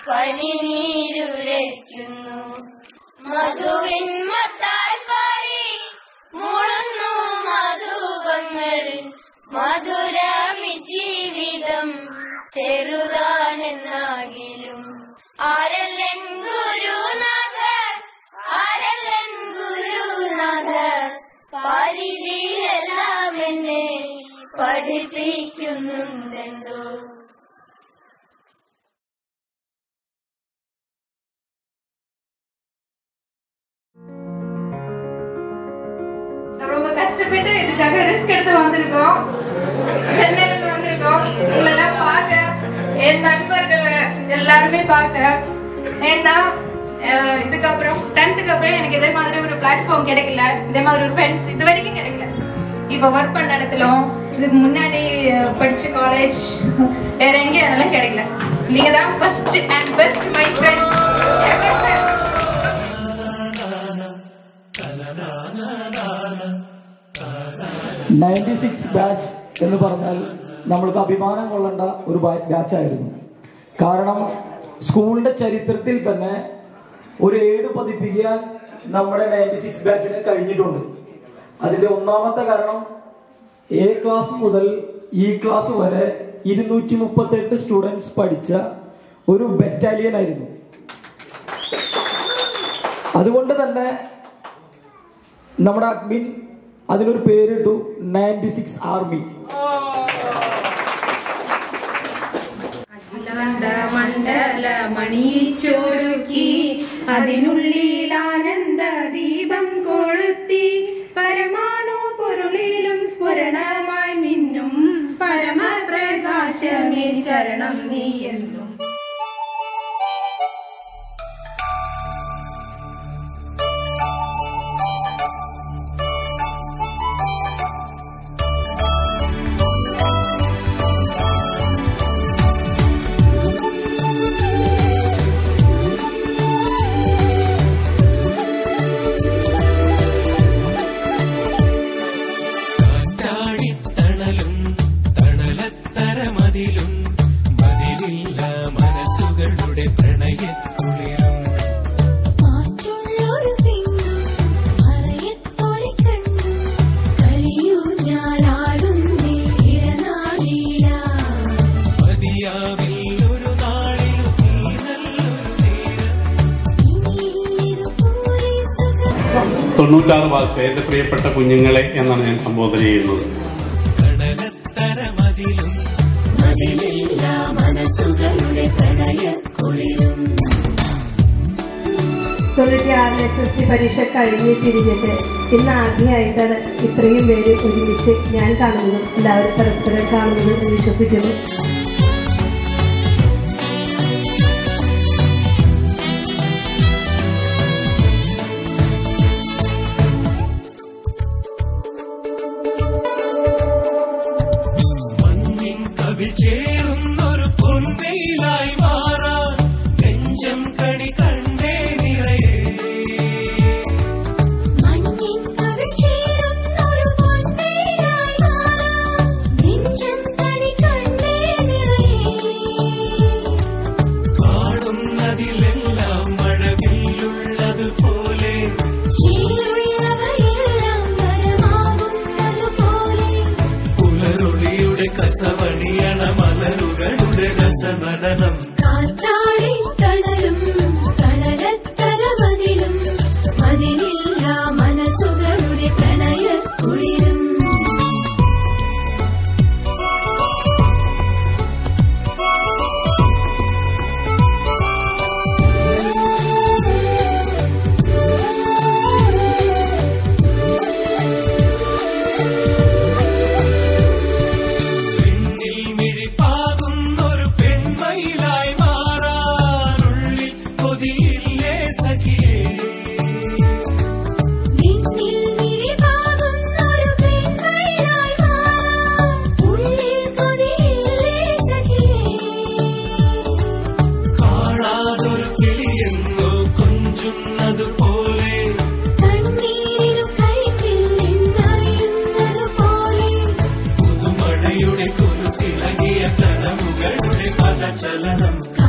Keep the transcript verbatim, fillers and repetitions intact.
പനിനീരുരയ്ക്കുന്നു. മധുവിൻ മത്താൽ പാറി മുളന്നു മധുപങ്ങൾ. മധുരമി ജീവിതം ചെറുതാണെന്നാകിലും ആരല്ലൻ ഗുരുനാഥ, ആരല്ലൻ ഗുരുനാഥ, പരിധിയെല്ലാം എന്നെ പഠിപ്പിക്കുന്നുണ്ടെന്തോ. ரொம்ப கஷ்டப்பட்டு இதுக்காக ரிஸ்க் எடுத்து வந்திருக்கோம். சென்னையில இருந்து வந்திருக்கோம். உங்களெல்லாம் பார்க்க, என் நண்பர்கள் எல்லாருமே பார்க்க. ஏன்னா இதுக்கப்புறம் டென்த்துக்கு அப்புறம் எனக்கு இதே மாதிரி ஒரு பிளாட்ஃபார்ம் கிடைக்கல, இதே மாதிரி ஒரு ஃப்ரெண்ட்ஸ் இது வரைக்கும் கிடைக்கல. இப்போ ஒர்க் பண்ண இடத்துலும் இதுக்கு முன்னாடி படிச்ச காலேஜ் வேற எங்கேயும் அதெல்லாம் கிடைக்கல. நீங்க தான் first and best my friends ever. Ninety six batch എന്ന് പറഞ്ഞാൽ നമ്മൾക്ക് അഭിമാനം കൊള്ളേണ്ട ഒരു ബാച്ചായിരുന്നു. കാരണം സ്കൂളിന്റെ ചരിത്രത്തിൽ തന്നെ ഒരു ഏട് പതിപ്പിക്കാൻ നമ്മുടെ നയൻറ്റി സിക്സ് ബാച്ചിന് കഴിഞ്ഞിട്ടുണ്ട്. അതിന്റെ ഒന്നാമത്തെ കാരണം എ ക്ലാസ് മുതൽ ഇ ക്ലാസ് വരെ ഇരുന്നൂറ്റി മുപ്പത്തെട്ട് സ്റ്റുഡൻസ് പഠിച്ച ഒരു ബറ്റാലിയൻ ആയിരുന്നു. അതുകൊണ്ട് തന്നെ നമ്മുടെ അഡ്മിൻ അതിനൊരു പേരിട്ടു നയൻറ്റി സിക്സ് ആർമി. മണ്ഡല മണിച്ചൊരുക്കി അതിനുള്ളിൽ ആനന്ദ ദീപം കൊളുത്തി പരമാണു പൊരുളിലും സ്ഫുരണമായി മിന്നും പരമപ്രകാശമേ ശരണം നീ എന്നും. തൊണ്ണൂറ്റാറ് വാർത്ത എന്റെ പ്രിയപ്പെട്ട കുഞ്ഞുങ്ങളെ എന്നാണ് ഞാൻ സംബോധന ചെയ്യുന്നത്. തൊണ്ണൂറ്റിയാറിൽ എസ് എസ് സി പരീക്ഷ കഴിഞ്ഞ് തിരിഞ്ഞിട്ട് ഇന്ന് ആദ്യമായിട്ടാണ് ഇത്രയും പേര് ഒരുമിച്ച് ഞാൻ കാണുന്നതും എല്ലാവരും പരസ്പരം കാണുന്നതും എന്ന് വിശ്വസിക്കുന്നു. ചേരുന്നൊരു പൊൻവെയിലായി മാറാൻ നെഞ്ചം കണി കണ്ടേ നിറയെ. കാണുന്നതിലെല്ലാം മഴവില്ലുള്ളതുപോലെ പുലരൊളിയുടെ കസവണിയണ മലരുകളുടെ രസനടനം. കാറ്റാടി കടലും കടലത്തരമതിലും മതിലില്ല മനസ്സുകളുടെ പ്രണയ കുളിരും. പുതുമഴയുടെ കുരിശിളകിയ തലമുകളുടെ പദചലനം.